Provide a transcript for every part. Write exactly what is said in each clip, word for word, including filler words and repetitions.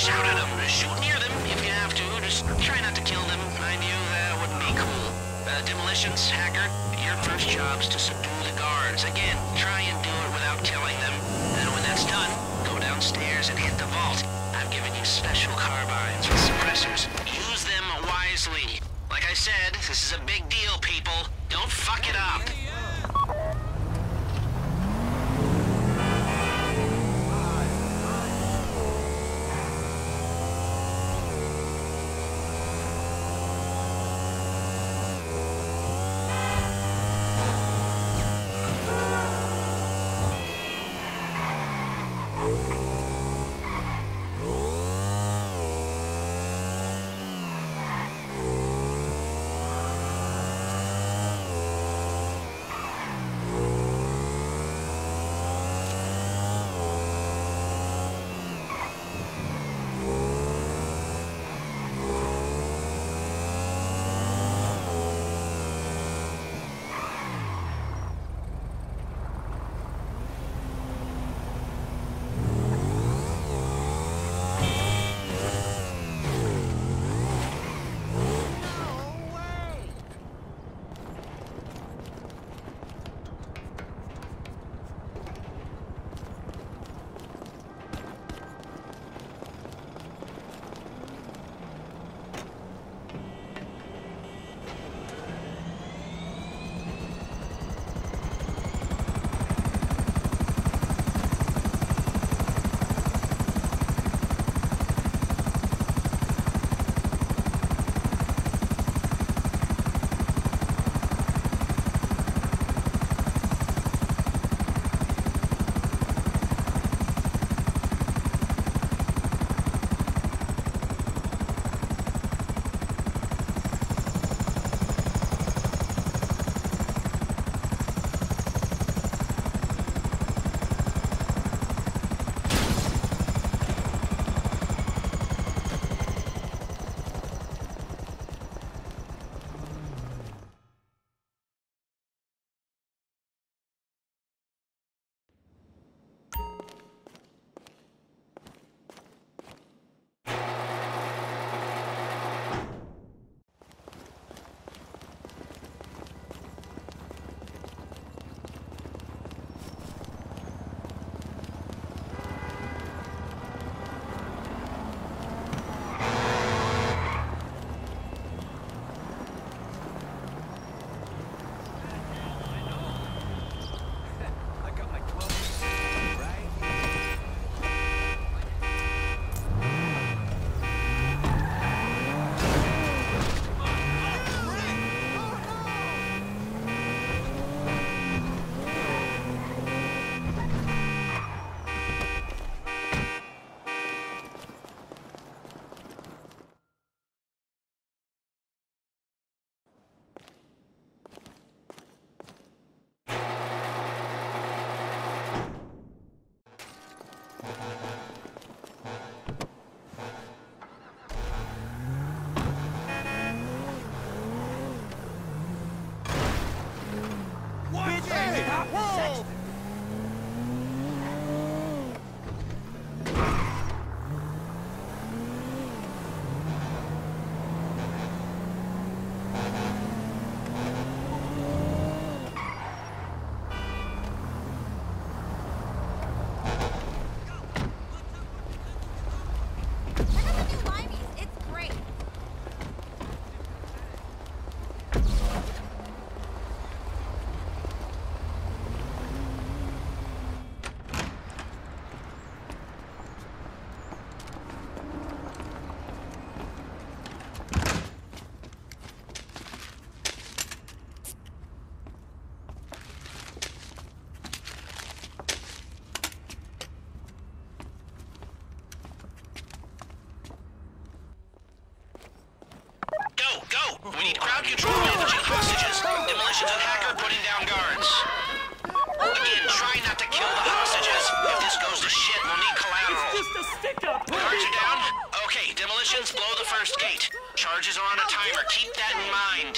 shout at them, shoot near them if you have to. Just try not to kill them. Mind you, that wouldn't be cool. Uh, demolitions, Hacker, your first job's to subdue the guards. Again, try and do it without killing them. And when that's done, go downstairs and hit the vault. I've given you special carbines with suppressors. Use them wisely. Like I said, this is a big deal, people. Don't fuck it up. We need crowd control managing hostages. Demolitions and Hacker putting down guards. Again, try not to kill the hostages. If this goes to shit, we'll need collateral. It's just a stick-up! Guards are down? Okay, demolitions, blow the first gate. Charges are on a timer. Keep that in mind.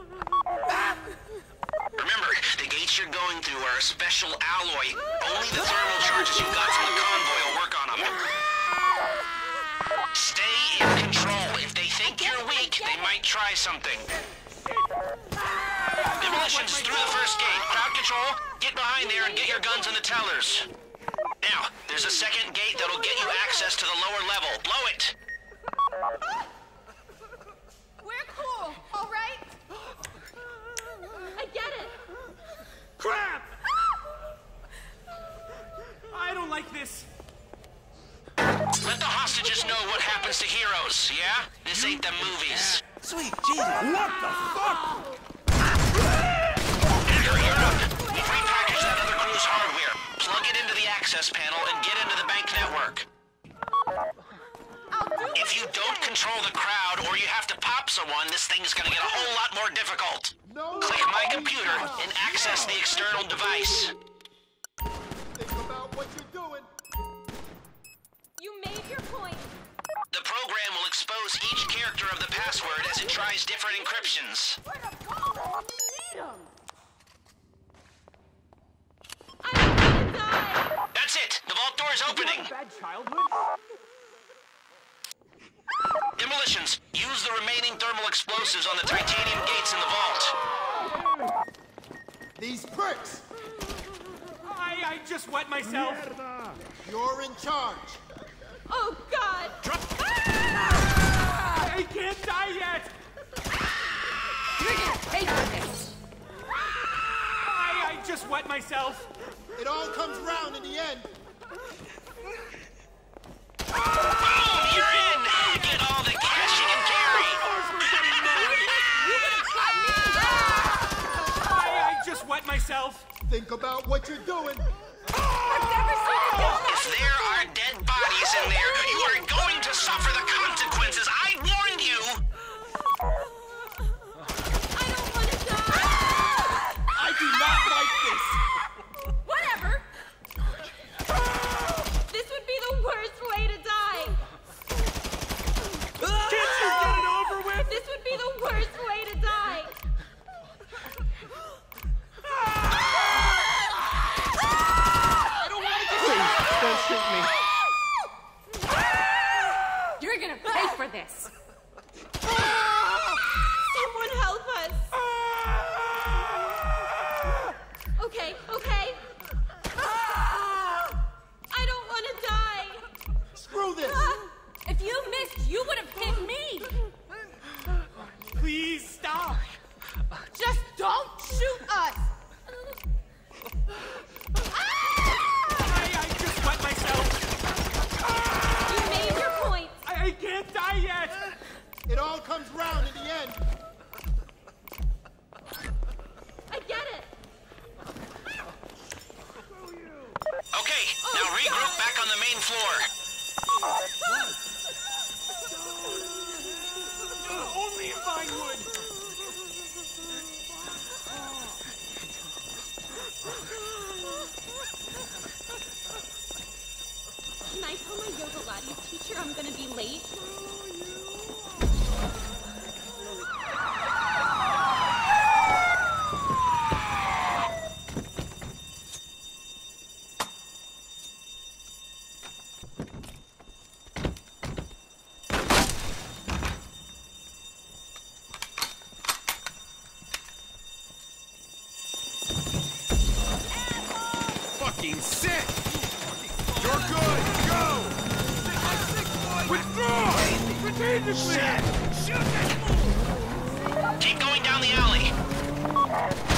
Remember, the gates you're going through are a special alloy. Only the thermal charges you got from the convoy will work on them. Stay in control. If they think you're weak, they might try something. Demolitions through the first gate. Crowd control, get behind there and get your guns on the tellers. Now, there's a second gate that'll get you access to the lower level. Blow it! We're cool, all right? I get it. Crap! I don't like this. Let the hostages know what happens to heroes, yeah? This ain't the movies. Sweet Jesus. What the fuck? Hacker, you're up. We've repackaged that other crew's hardware. Plug it into the access panel and get into the bank network. If you don't control the crowd or you have to pop someone, this thing's gonna get a whole lot more difficult. Click My Computer and access the external device. Think about what you're doing. You made your point. The program will expose each character of the password as it tries different encryptions. Where to go? Need 'em. I don't want to die. That's it! The vault door is opening! Bad childhood? Demolitions, use the remaining thermal explosives on the titanium gates in the vault. These pricks! I, I just wet myself. You're in charge. Oh, God. Ah! I can't die yet. You're gonna pay for this. I, I just wet myself. It all comes round in the end. Boom! You're in! Get all the cash you can carry! I, I just wet myself. Think about what you're doing. I've never seen it done. If there are dead bodies in there, you are going to suffer the consequences! I warned you! I don't want to die. I do not like this. Whatever. This would be the worst way to die. Can't you get it over with? This would be the worst way to die. Don't shoot me. You're gonna pay for this. Someone help us. Okay, okay. I don't want to die. Screw this. If you missed, you would have hit me. Please stop. Just don't shoot us. I, I just wet myself. You made your point. I, I can't die yet. It all comes round in the end. I get it. Okay, now regroup back on the main floor. Only in Vinewood. Can I tell my yoga Lattes teacher I'm gonna be late? Fucking sick. You're good. Go. Withdraw. Strategically. Shoot it. Keep going down the alley.